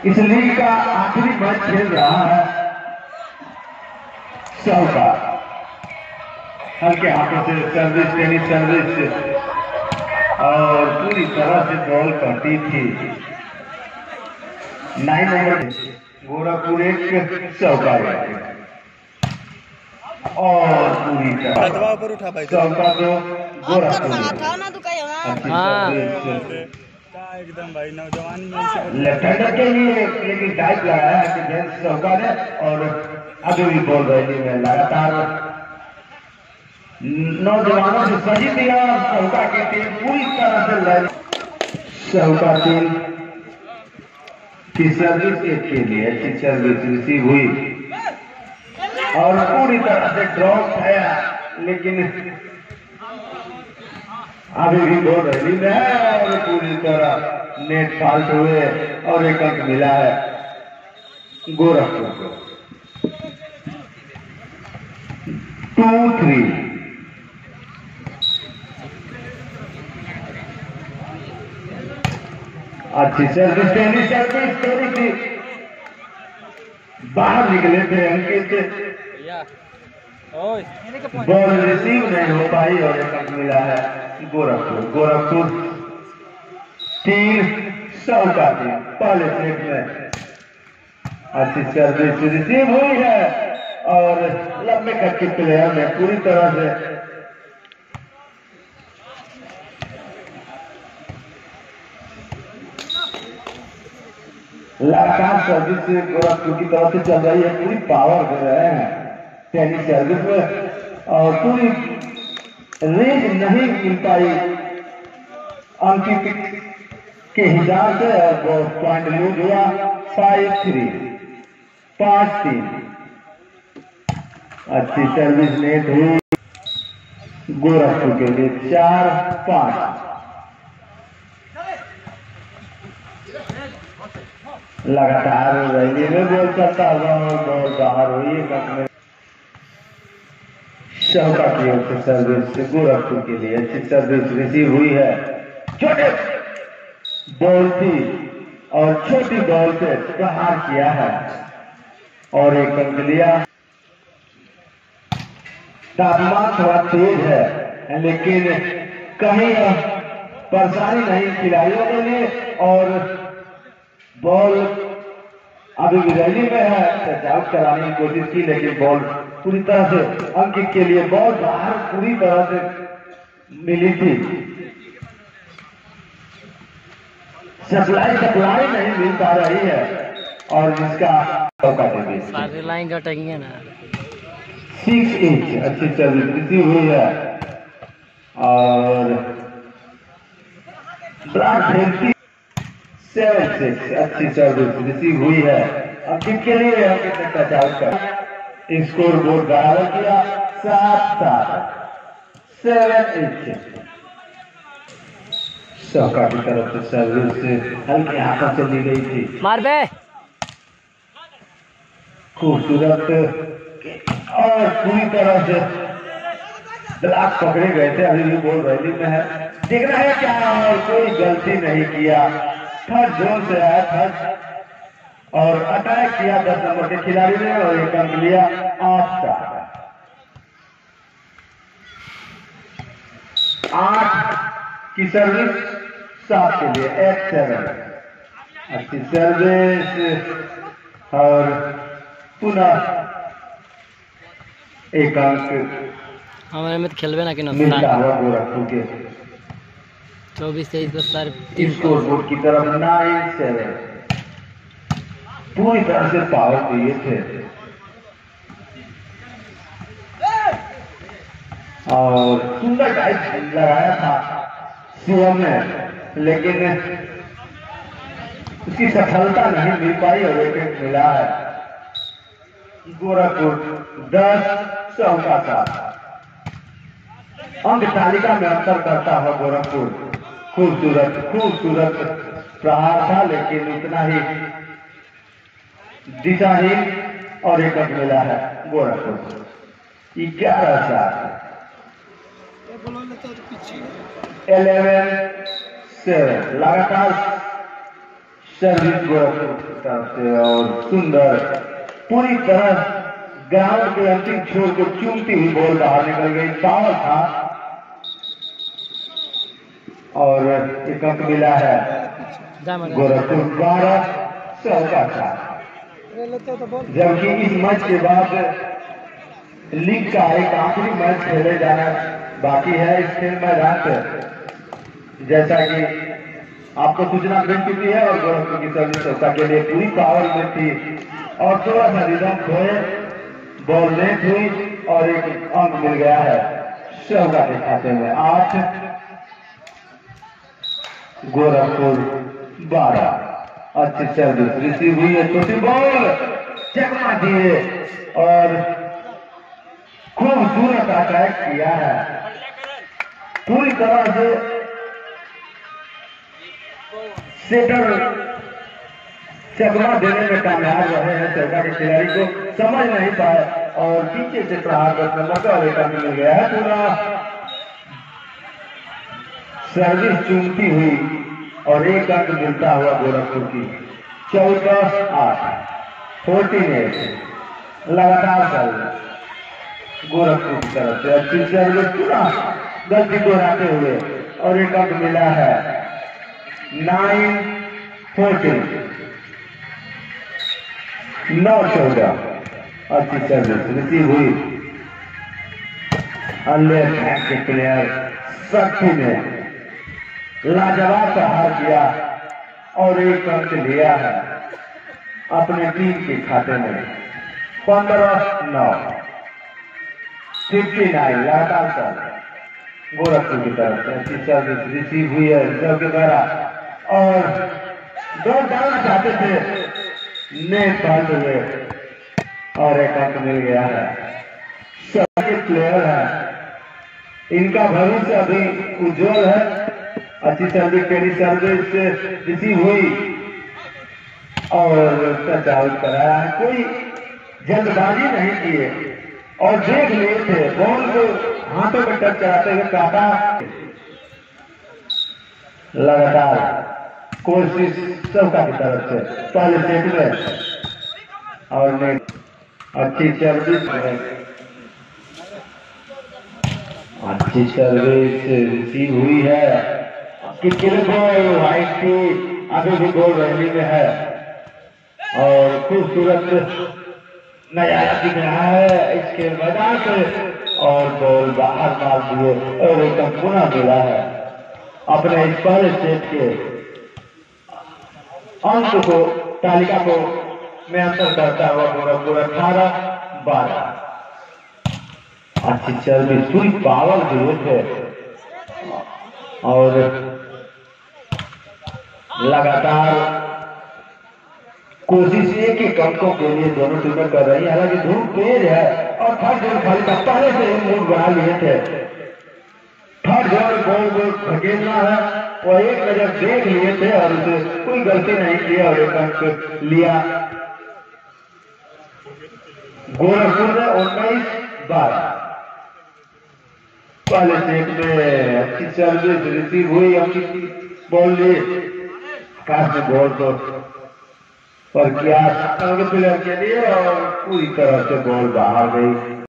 इस लीग का आखिरी मैच खेल रहा है चौका। हल्के हाथों से सर्विस, टेनिस सर्विस, और पूरी तरह से बॉल कटी थी। 9 नंबर गोरखपुर एक चौका और पूरी तरह चौका तो गोरखपुर एकदम भाई नौजवान लेफ्ट हैंडर के लिए, लेकिन टाइप लगाया है कि जेम्स चौका ने। और अभी भी बॉल रैली में लगातार नौजवानों से सजी दिया। चौका की टीम पूरी तरह से रैली। चौका टीम की सर्विस के लिए अच्छी सर्विस रिसीव हुई और पूरी तरह से ड्रॉप है, लेकिन अभी भी बॉल रैली में है और पूरी तरह नेट फाल्ट हुए और एक अंक मिला है गोरखपुर को। 2-3। अच्छी सर्विस, टेनिस सर्विस थोड़ी सी बाहर निकले थे अंकित, बॉल रिसीव नहीं हो पाई और एक अंक मिला है गोरखपुर 3 चौका टीम पहले सेट में। अच्छी सर्विस रिसीव हुई है और लंबे कट के प्लेयर ने पूरी तरह से लगातार सर्विस गोरखपुर की तरफ से चल रही है। पूरी पावर दे रहे हैं टेनिस सर्विस में और पूरी रेंज नहीं मिल पाई अंकित के हिसाब से और पॉइंट लूज हुआ 5-3 5-3। अच्छी सर्विस नेट हुई गोरखपुर के लिए 4-5। लगातार रैली में बॉल चलता हुआ और बॉल बाहर हुई है। चौका की ओर से सर्विस गोरखपुर के लिए अच्छी सर्विस रिसीव हुई है। छोटे बॉल थी और छोटी बॉल से प्रहार किया है और एक अंक लिया। तापमान थोड़ा तेज है, लेकिन कहीं परेशानी नहीं खिलाड़ियों के लिए और बॉल अभी भी रैली में है। टचआउट कराने की कोशिश की, लेकिन बॉल पूरी तरह से अंकित के लिए बॉल बाहर पूरी तरह से मिली थी। सप्लाई नहीं मिल पा रही है और जिसका सारी लाइन कटेंगे ना। 6 इंच अच्छी सर्विस रिसीव हुई है और ब्लॉक 7-6 अच्छी सर्विस रिसीव हुई है अंकित के लिए। अंकित ने टचआउट कर स्कोर बोर्ड बराबर किया 7-7 7 इंच। चौका की तरफ से सर्विस हल्के हाथों से ली गई थी। मार बे खूबसूरत और पूरी तरह से ब्लॉक पकड़े गए थे। अभी भी बॉल रैली में है, देखना है क्या और कोई गलती नहीं किया। थर्ड जोन से आया थर्ड और अटैक किया 10 नंबर के खिलाड़ी ने और एक अंक लिया 8 की सर्विस 7 के लिए 8-7। अच्छी सर्विस और पुनः एक अंक हमारे में खेलवे ना कि मिलता हुआ गोरखपुर के 24-23 को सर स्कोर बोर्ड की तरफ 9-7 पूरी तरह से पावर दिए थे और सुंदर टाइप लगाया था सीएम ने, लेकिन उसकी सफलता नहीं मिल पाई और एक मिला है गोरखपुर 10 चौका 7। अंक तालिका में अंतर करता हुआ गोरखपुर खूबसूरत प्रहार था, लेकिन उतना ही दिशाहीन और एक अंक मिला है गोरखपुर 11-7 11-7। लगातार सर्विस गोरखपुर की तरफ से और सुंदर पूरी तरह ग्राउंड के अंतिम छोर को चूमती हुई बॉल बाहर निकल गई। फाउल था और एक अंक मिला है गोरखपुर 12 का 4। जबकि इस मैच के बाद लीग का एक आखिरी मैच खेले जाना बाकी है इस खेल मैदान पर। जैसा कि आपको सूचना मिल चुकी है और गोरखपुर की सर्विस चौका के लिए पूरी पावर में थी और थोड़ा सा रिदम खोए, बॉल लेट हुई और एक अंक मिल गया है चौका के खाते में। 8 गोरखपुर 12। अच्छी सर्विस रिसीव हुई है, छोटी बॉल चकमा दिए और खूबसूरत अटैक किया है। पूरी तरह से सेटर चकमा देने में कामयाब रहे हैं। चौका के खिलाड़ी को समझ नहीं पाए और पीछे से प्रहार करने मौका लेकर मिल गया है। पूरा सर्विस चूमती हुई और एक अंक मिलता हुआ गोरखपुर की 14-8 14-8 लगातार सर्विस गोरखपुर की तरफ से। अच्छी सर्विस पूरा गलती दोहराते हुए और एक अंक मिला है 9-14 9-14। अच्छी सर्विस रिसीव हुई, अन्य के प्लेयर शक्ति ने लाजवाब प्रहार किया और एक अंक लिया है अपने टीम के खाते में। 15-9 59 लगातार सर्विस गोरखपुर की तरफ से। अच्छी सर्विस रिसीव हुई है रिजर्व के द्वारा और दौड़ डालना चाहते थे, नेट पास हुए और एक अंक मिल गया है। सभी प्लेयर है, इनका भविष्य अभी उज्जवल है। अच्छी सर्विस टेली सर्विस रिसीव हुई और टच आउट कराया है। कोई जल्दबाजी नहीं किए और देख लिए थे बॉल को हाथों में टच कराते हुए काटा। लगातार कोशिश चौका की तरफ से पहले सेट में और अच्छी सर्विस रिसीव हुई है। वाइट की अभी भी गोल रैली में है और खूबसूरत नजारा दिख रहा है इस खेल मैदान से और बॉल बाहर मार दिए और एक पुनः मिला है अपने इस पहले सेट के अंक को तालिका को में अंतर करता हुआ गोरखपुर 18-12। अच्छी सर्विस पूरी पावर दिए थे और लगातार कोशिश एक एक अंकों के लिए दोनों टीमें कर रही है। हालांकि धूप तेज है और थर्ड जोन खाली था, पहले से ही मूड बना लिए थे। थर्ड जोन बॉल को धकेलना है और एक नजर देख लिए थे और उसे कोई गलती नहीं की और एक अंक लिया गोरखपुर ने। 19-12 पहले सेट में अच्छी सर्विस रिसीव हुई, अच्छी बॉल ली काश में बॉल को पर किया प्लेयर के लिए और पूरी तरह से बॉल बाहर गई।